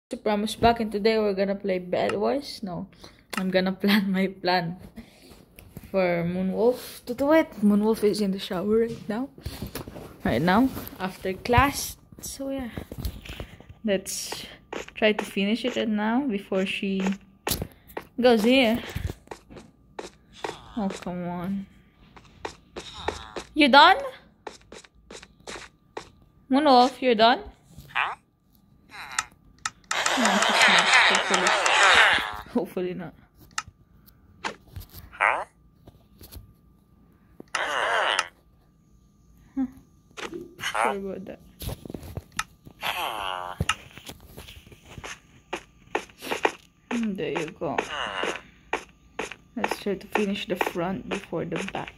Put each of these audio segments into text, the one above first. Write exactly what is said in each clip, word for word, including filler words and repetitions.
To promise back, and today we're gonna play Bedwars. No, I'm gonna plan my plan for Moonwolf to do it. Moonwolf is in the shower right now. Right now, after class. So yeah, let's try to finish it now before she goes here. Oh, come on. You done? Moonwolf, you're done? No, she's not. Hopefully. Hopefully not. Huh? Sorry about that. And there you go. Let's try to finish the front before the back.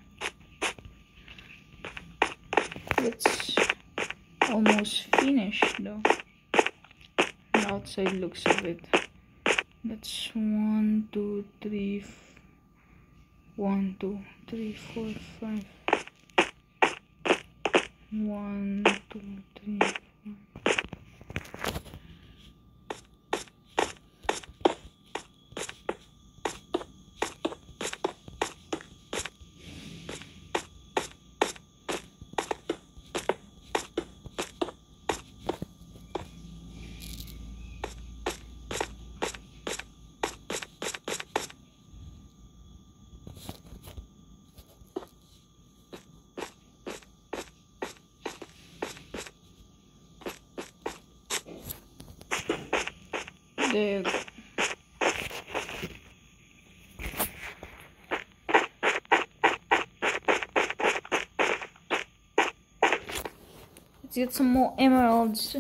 It's almost finished though. The outside looks of it. That's one, two, three, one, two, three, four, five. One, two, three, four. There you go. Let's get some more emeralds.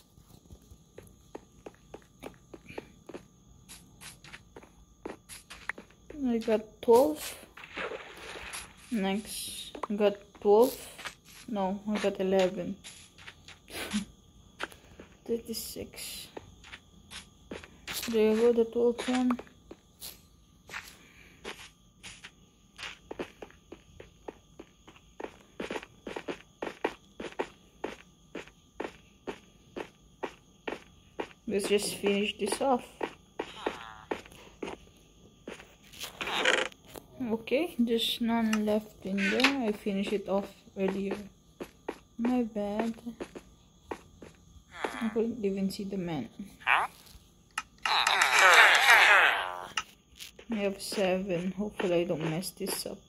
I got twelve. Next, I got twelve. No, I got eleven. thirty-six. There you go, the twelfth one. Let's just finish this off. Okay, there's none left in there. I finished it off earlier. My bad. I couldn't even see the man. I have seven. Hopefully I don't mess this up.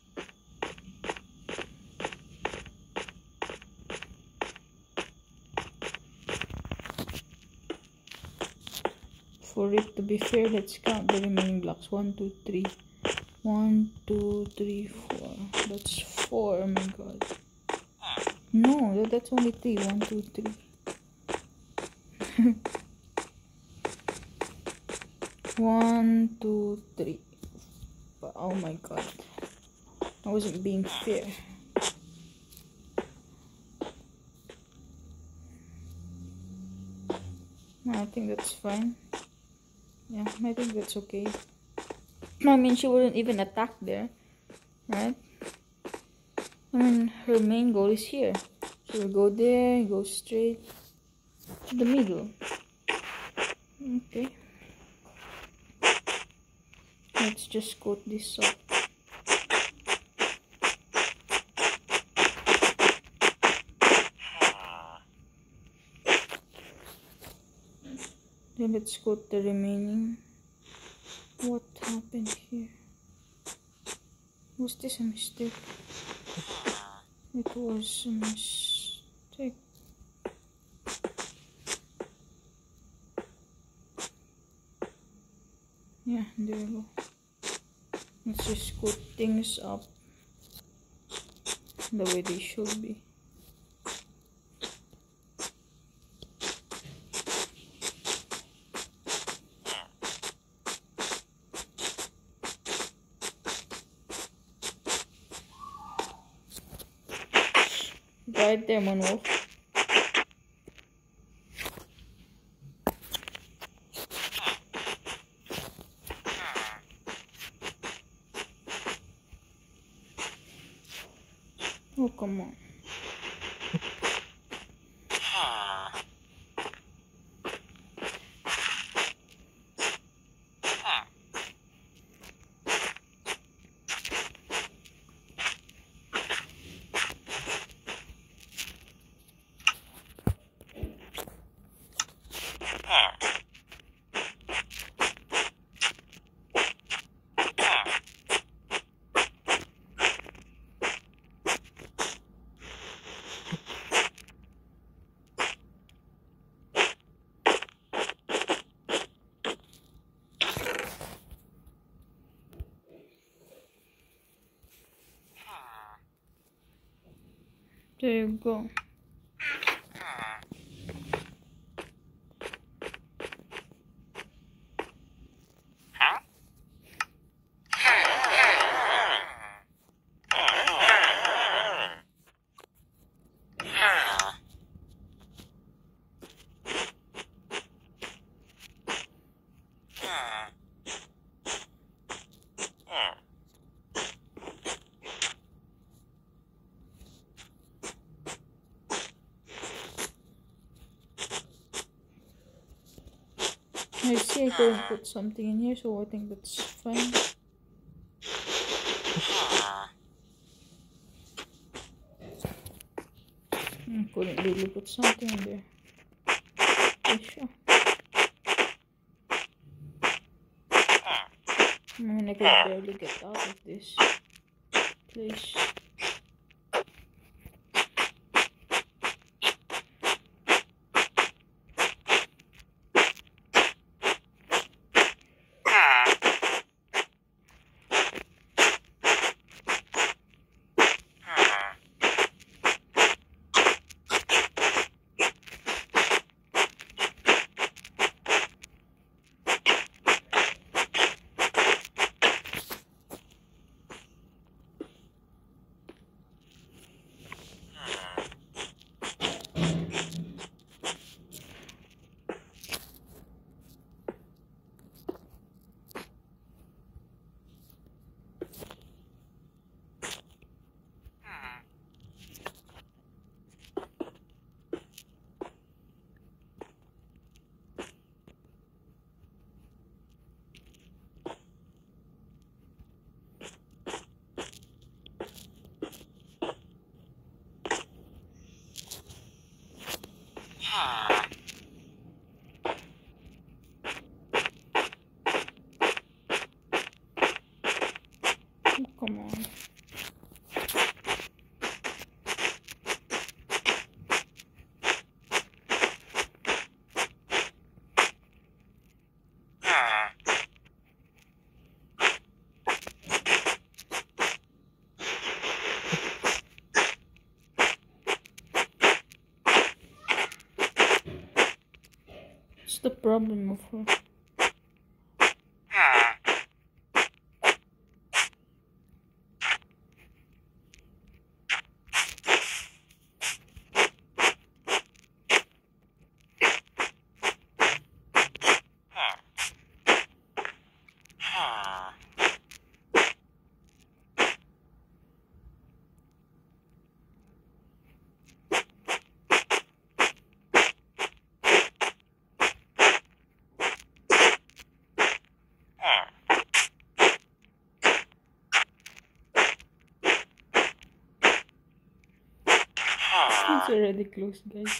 For it to be fair, let's count the remaining blocks. One, two, three. One, two, three, four. That's four. Oh my god. No, that, that's only three. One, two, three. One, two, three. Oh my god. I wasn't being fair. I think that's fine. Yeah, I think that's okay. I mean, she wouldn't even attack there, right? I mean, her main goal is here. She will go there, go straight to the middle. Okay. Let's just coat this up. Then let's coat the remaining. What happened here? Was this a mistake? It was a mistake. Yeah, there we go. Let's just coat things up the way they should be. Right there, Moonwolf. Oh, come on. There you go. I see I couldn't put something in here, so I think that's fine. I couldn't really put something in there. Okay, sure. I mean, I could barely get out of this place. Come on. What's the problem of her? It's already closed, guys.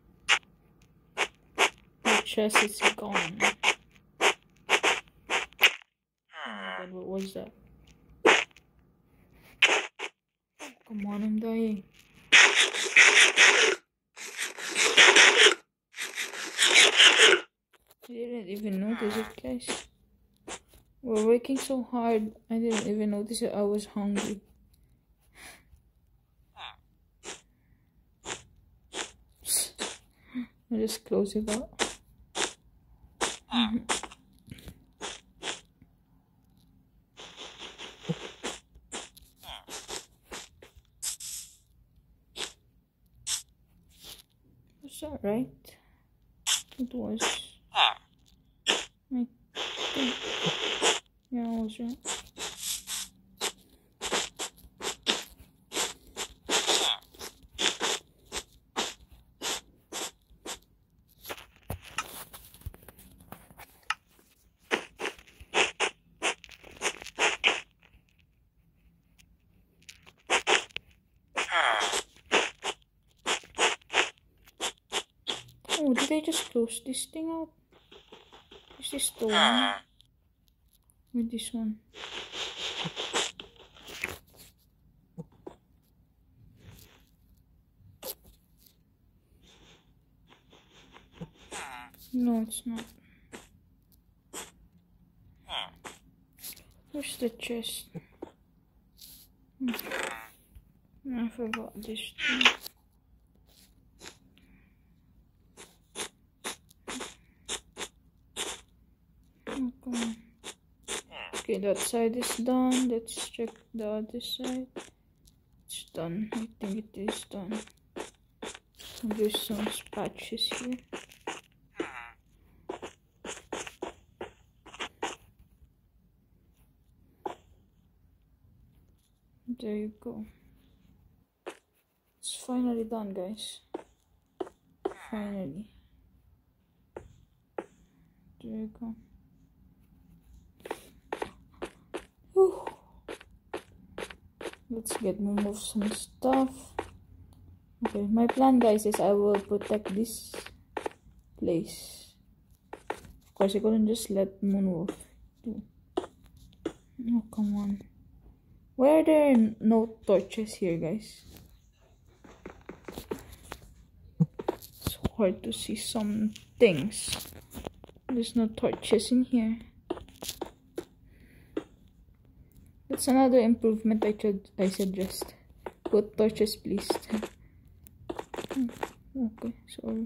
The chest is gone. Oh my god, what was that? Come on, I'm dying. I didn't even notice it, guys. We're working so hard, I didn't even notice it. I was hungry. I'll just close it out. Mm-hmm. Was that right? It was. I think. Yeah, I was right. Oh, did I just close this thing out? Is this the one? With this one? No, it's not. Where's the chest? Hmm. I forgot this thing. Okay. Okay, that side is done. Let's check the other side. It's done. I think it is done. There's some patches here. There you go. It's finally done, guys. Finally. There you go. Whew. Let's get Moonwolf some stuff. Okay, my plan, guys, is I will protect this place. Of course, I couldn't just let Moonwolf do. Oh, come on. Why are there no torches here, guys? It's hard to see some things. There's no torches in here. That's another improvement I should I suggest. Put torches, please. Okay, sorry.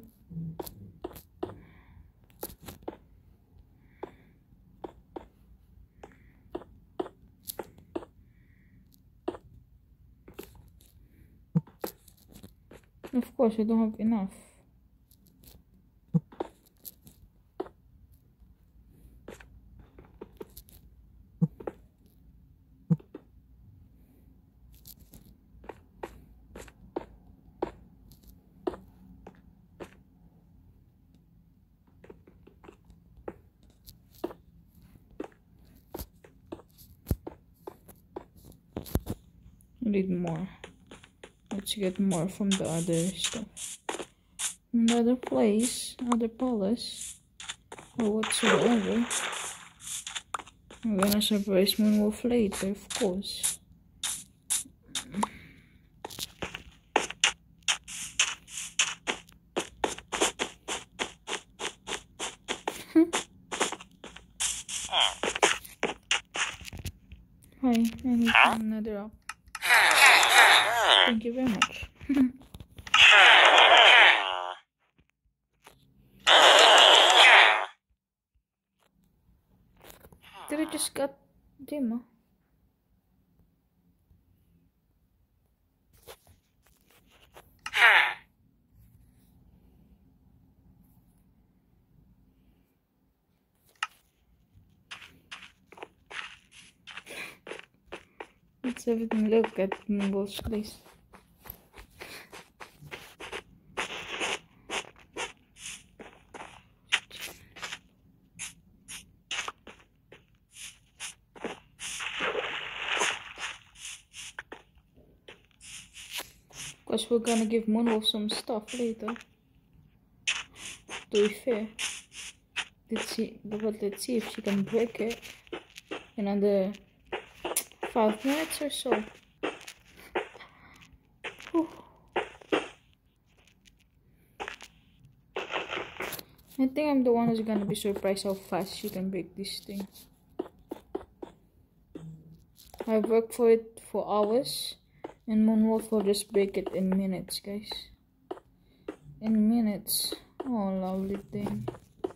Of course, I don't have enough. I need more. Let's get more from the other stuff. From the other place, other palace, or whatsoever. I'm gonna surprise Moonwolf later, of course. Hi, I need another up. Thank you very much. Did I just got Dima? Let's have a look at Moonwolf's place. Because we're gonna give Moonwolf some stuff later. To be fair. Let's see, but let's see if she can break it in under five minutes or so. Whew. I think I'm the one who's gonna be surprised how fast she can break this thing. I've worked for it for hours, and Moonwolf will just break it in minutes, guys. In minutes. Oh, lovely thing.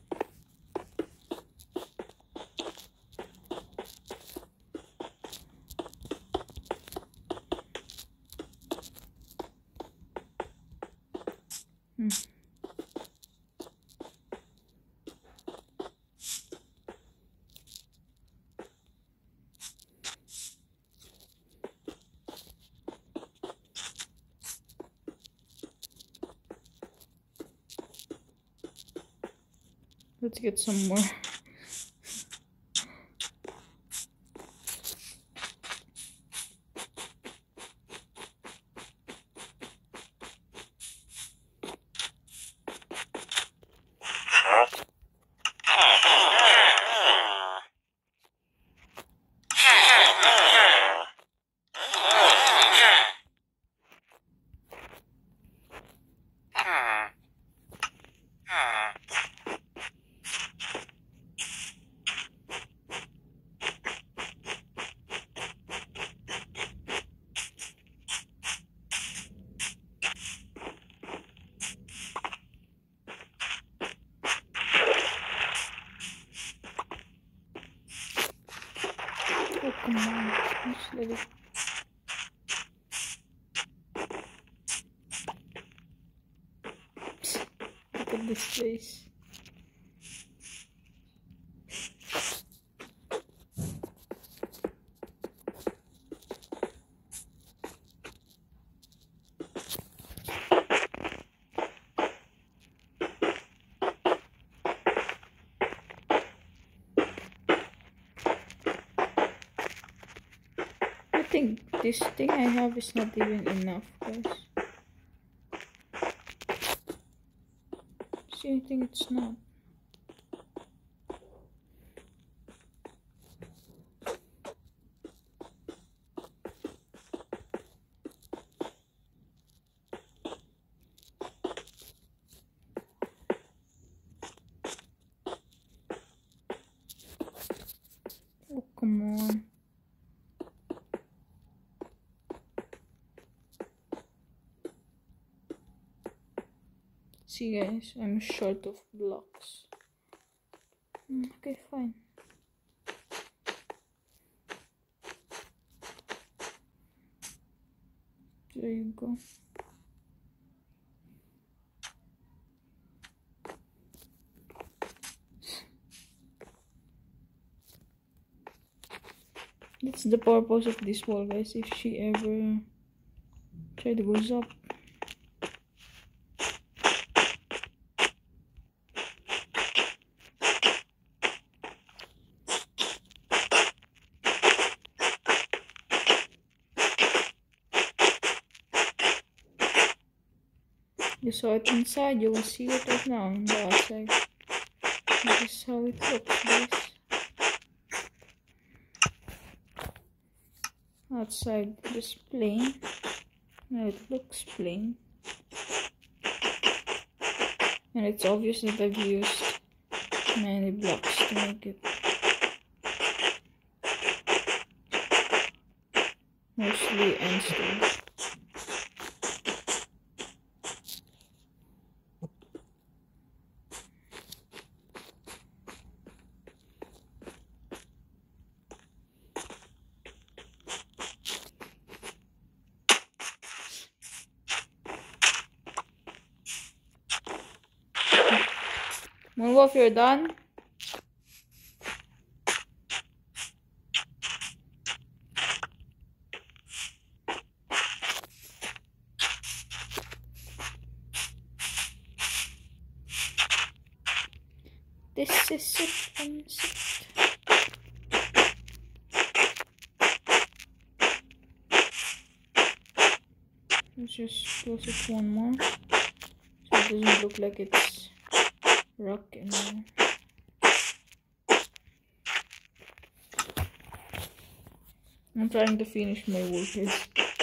Hmm. Let's get some more. Come on, just let it. Look at this place. I think this thing I have is not even enough, guys. See, I think it's not. Oh, come on. See guys, I'm short of blocks. Mm, okay, fine. There you go. That's the purpose of this wall, guys, if she ever try to goes up. You saw it inside, you will see it right now on the outside. This is how it looks, guys. Outside just plain. Now it looks plain. And it's obvious that I've used many blocks to make it. Mostly endstone. Moonwolf, you're done? This is it, and it. Let's just close it one more so it doesn't look like it's rock anymore. I'm trying to finish my wool here.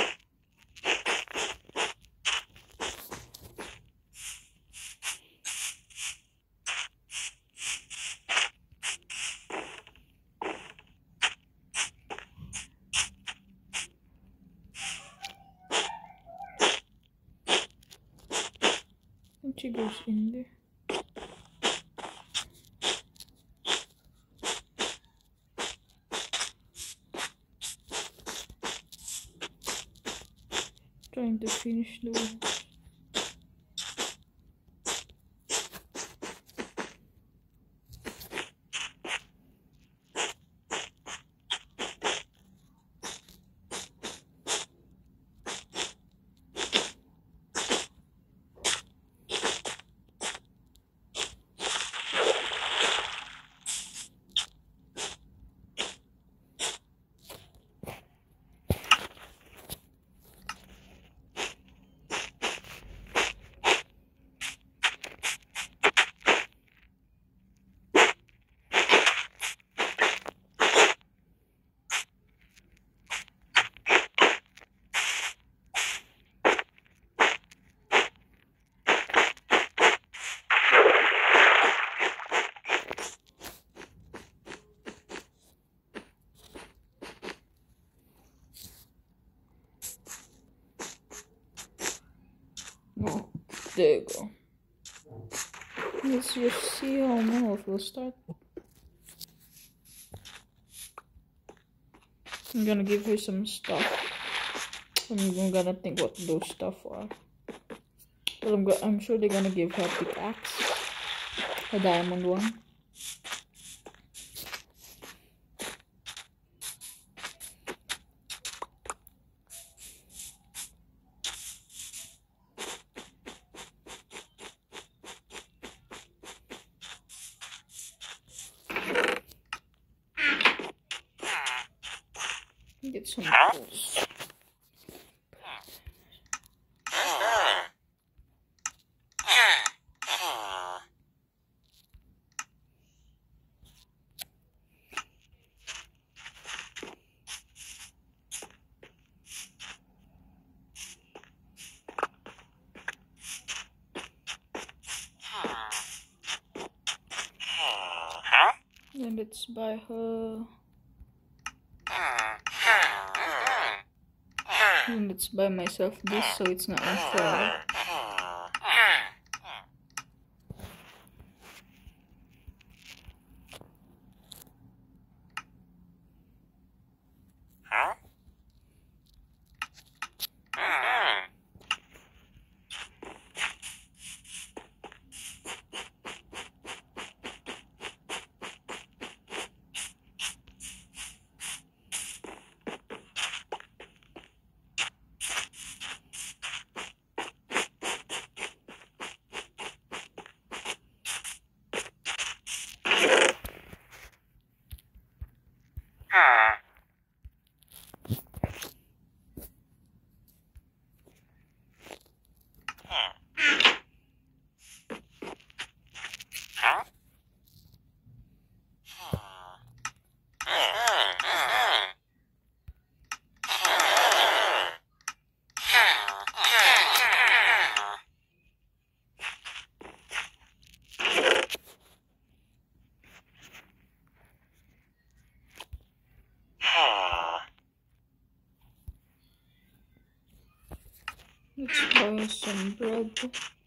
And she goes in there. Trying to finish the wool. Oh, there you go. Let's just see how Moonwolf will start. I'm gonna give her some stuff. I'm gonna think what those stuff are. But I'm, go I'm sure they're gonna give her a pickaxe. A diamond one. Get some tools. And let's buy her. And let's buy myself this so it's not unfair. Let's buy some bread.